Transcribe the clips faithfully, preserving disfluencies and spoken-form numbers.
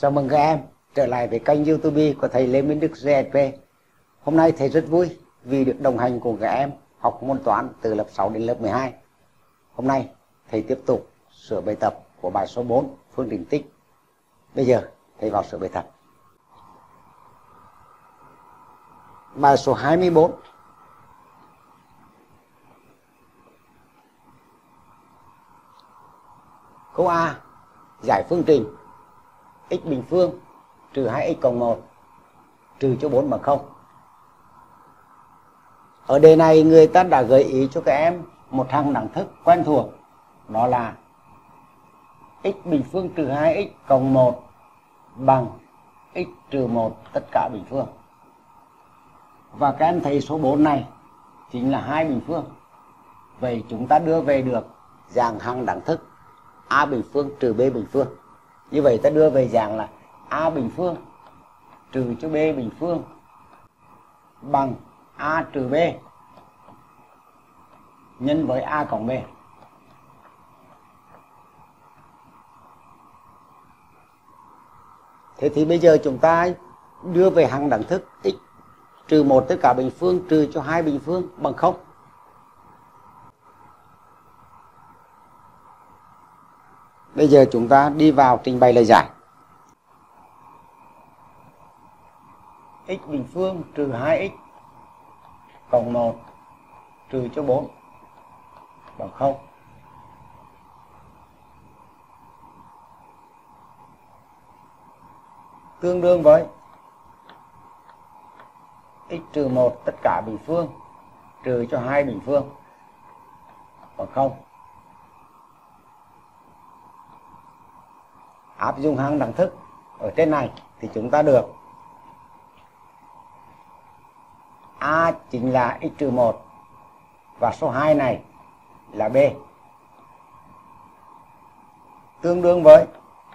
Chào mừng các em trở lại với kênh YouTube của thầy Lê Minh Đức giê ét pê. Hôm nay thầy rất vui vì được đồng hành cùng các em học môn toán từ lớp sáu đến lớp mười hai. Hôm nay thầy tiếp tục sửa bài tập của bài số bốn phương trình tích. Bây giờ thầy vào sửa bài tập. Bài số hai mươi bốn. Câu A, giải phương trình x bình phương trừ hai x cộng một trừ cho bốn bằng không. Ở đề này người ta đã gợi ý cho các em một thằng đẳng thức quen thuộc, đó là x bình phương trừ hai x cộng một bằng x trừ một tất cả bình phương. Và các em thấy số bốn này chính là hai bình phương. Vậy chúng ta đưa về được dạng hằng đẳng thức a bình phương trừ b bình phương. Như vậy ta đưa về dạng là a bình phương trừ cho b bình phương bằng a trừ b nhân với a cộng b. Thế thì bây giờ chúng ta đưa về hằng đẳng thức x trừ một tất cả bình phương trừ cho hai bình phương bằng không. Bây giờ chúng ta đi vào trình bày lời giải. X bình phương trừ hai x cộng một trừ cho bốn bằng không. Tương đương với x trừ một tất cả bình phương trừ cho hai bình phương bằng không. Áp dụng hằng đẳng thức ở trên này thì chúng ta được a chính là x trừ một và số hai này là b, tương đương với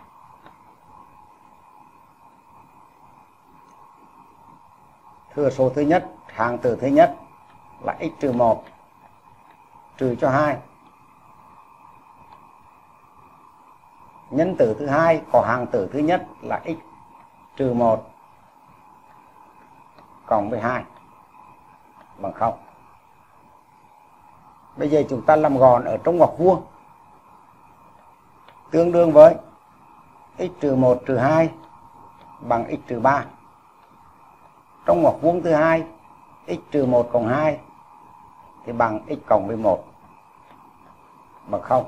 thừa số thứ nhất hạng tử thứ nhất là x trừ một trừ cho hai, nhân tử thứ hai có hạng tử thứ nhất là x trừ một cộng với hai bằng không. Bây giờ chúng ta làm gọn ở trong ngoặc vuông, tương đương với x trừ một trừ hai bằng x trừ ba. Trong ngoặc vuông thứ hai, x trừ một cộng hai thì bằng x cộng với một bằng không.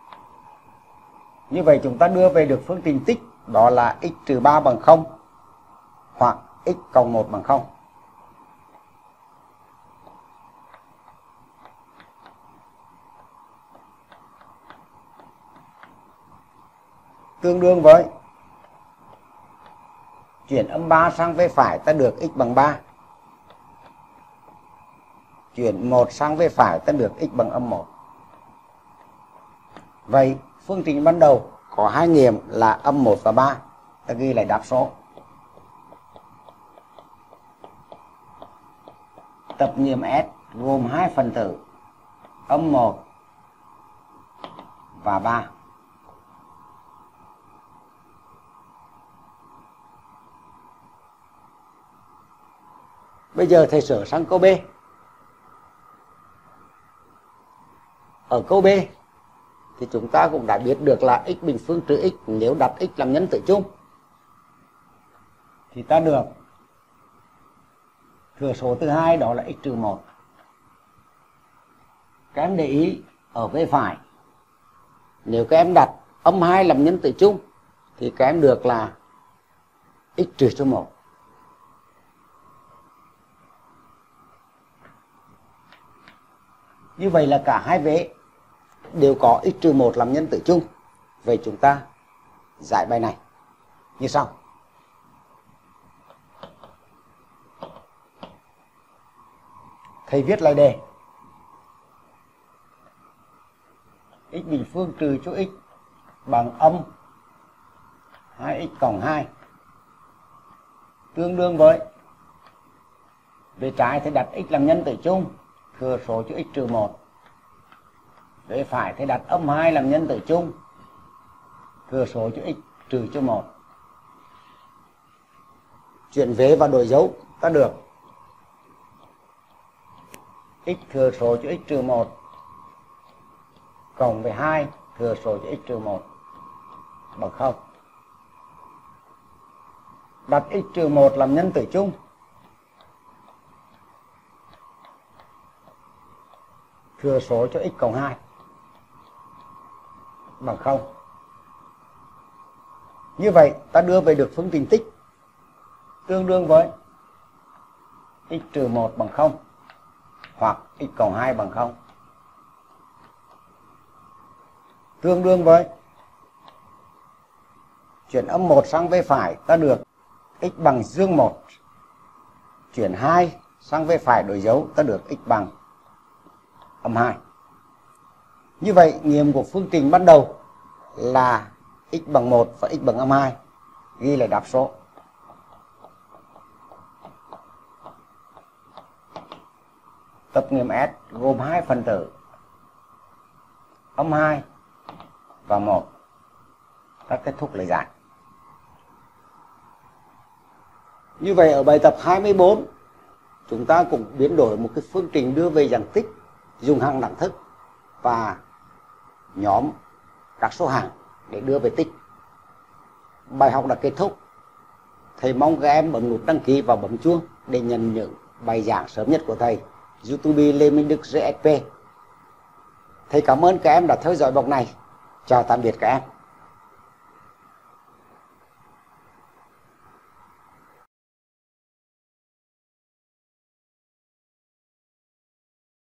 Như vậy chúng ta đưa về được phương trình tích, đó là x trừ ba bằng không hoặc x cộng một bằng không. Tương đương với chuyển âm ba sang bên phải ta được x bằng ba. Chuyển một sang bên phải ta được x bằng âm một. Vậy phương trình ban đầu có hai nghiệm là âm một và ba. Ta ghi lại đáp số. Tập nghiệm S gồm hai phần tử âm một và ba. Bây giờ thầy sửa sang câu B. Ở câu B thì chúng ta cũng đã biết được là x bình phương trừ x, nếu đặt x làm nhân tử chung thì ta được thừa số thứ hai, đó là x trừ một. Các em để ý ở bên phải, nếu các em đặt âm hai làm nhân tử chung thì các em được là x trừ cho một. Như vậy là cả hai vế đều có x trừ một làm nhân tử chung. Vậy chúng ta giải bài này như sau. Thầy viết lại đề. X bình phương trừ cho x bằng âm hai x cộng hai tương đương với, về trái thì đặt x làm nhân tử chung, thừa số cho x trừ một. Về phải thì đặt âm hai làm nhân tử chung, thừa số cho x trừ cho một. chuyển vế và đổi dấu ta được x thừa số cho x trừ một cộng với hai thừa số cho x trừ một bằng không. Đặt x trừ một làm nhân tử chung, thừa số cho x cộng hai bằng không. Như vậy ta đưa về được phương trình tích tương đương với x trừ một bằng không hoặc x cộng hai bằng không, tương đương với chuyển âm một sang về phải ta được x bằng dương một, chuyển hai sang về phải đổi dấu ta được x bằng âm hai. Như vậy nghiệm của phương trình ban đầu là x bằng một và x bằng âm hai, ghi lại đáp số. Tập nghiệm S gồm hai phần tử âm hai và một. Ta kết thúc lời giải. Như vậy ở bài tập hai mươi bốn chúng ta cũng biến đổi một cái phương trình đưa về dạng tích dùng hằng đẳng thức và nhóm các số hằng để đưa về tích. Bài học đã kết thúc. Thầy mong các em bấm nút đăng ký và bấm chuông để nhận những bài giảng sớm nhất của thầy. YouTube Lê Minh Đức giê ét pê. Thầy cảm ơn các em đã theo dõi blog này. Chào tạm biệt các em.